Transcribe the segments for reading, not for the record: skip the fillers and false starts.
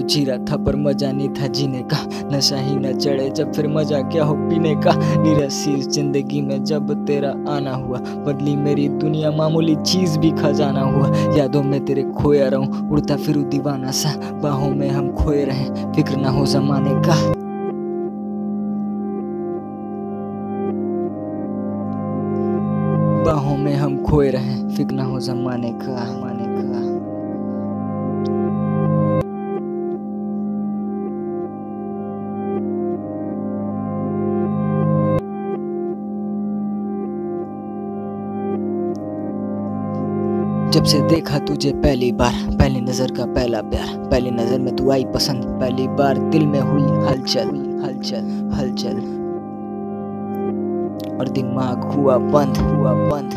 जी रहा था पर मजा नहीं था जीने का, नशा ही न चढ़े जब फिर मजा क्या हो पीने का। निरसीर जिंदगी में जब तेरा आना हुआ, बदली मेरी दुनिया मामूली चीज भी खजाना हुआ। यादों में तेरे खोया रहूं, उड़ता फिरूं दीवाना सा, बाहों में हम खोए रहें फिक्र ना हो जमाने का। बाहों में हम खोए रहें फिक्र ना हो जमाने का। जब से देखा तुझे पहली बार, पहली नजर का पहला प्यार, पहली नजर में तू आई पसंद, पहली बार दिल में हुई हलचल हलचल हलचल, और दिमाग हुआ बंद।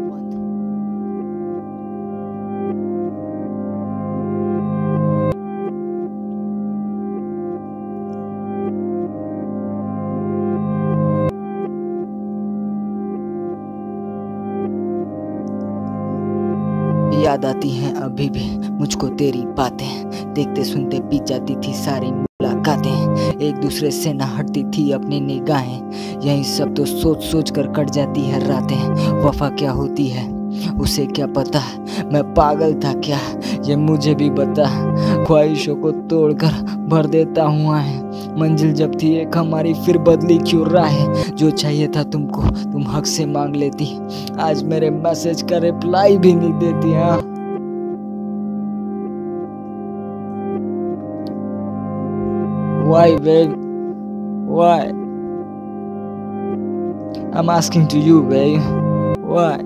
याद आती हैं अभी भी मुझको तेरी बातें, देखते सुनते बीत जाती थी सारी मुलाकातें, एक दूसरे से न हटती थी अपनी निगाहें, यही सब तो सोच सोच कर कट जाती है रातें। वफा क्या होती है उसे क्या पता, मैं पागल था क्या ये मुझे भी बता, ख्वाहिशों को तोड़कर भर देता हुआ है, मंजिल जब थी एक हमारी फिर बदली क्यों राहें। जो चाहिए था तुमको तुम हक से मांग लेती, आज मेरे मैसेज का रिप्लाई भी नहीं देती। हाँ, why babe, why? I'm asking to you babe, why?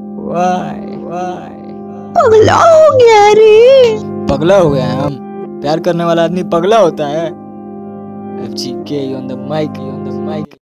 पगला हो गया रे। पगला हो गया है हम? प्यार करने वाला आदमी पगला होता है? FGK on the mic.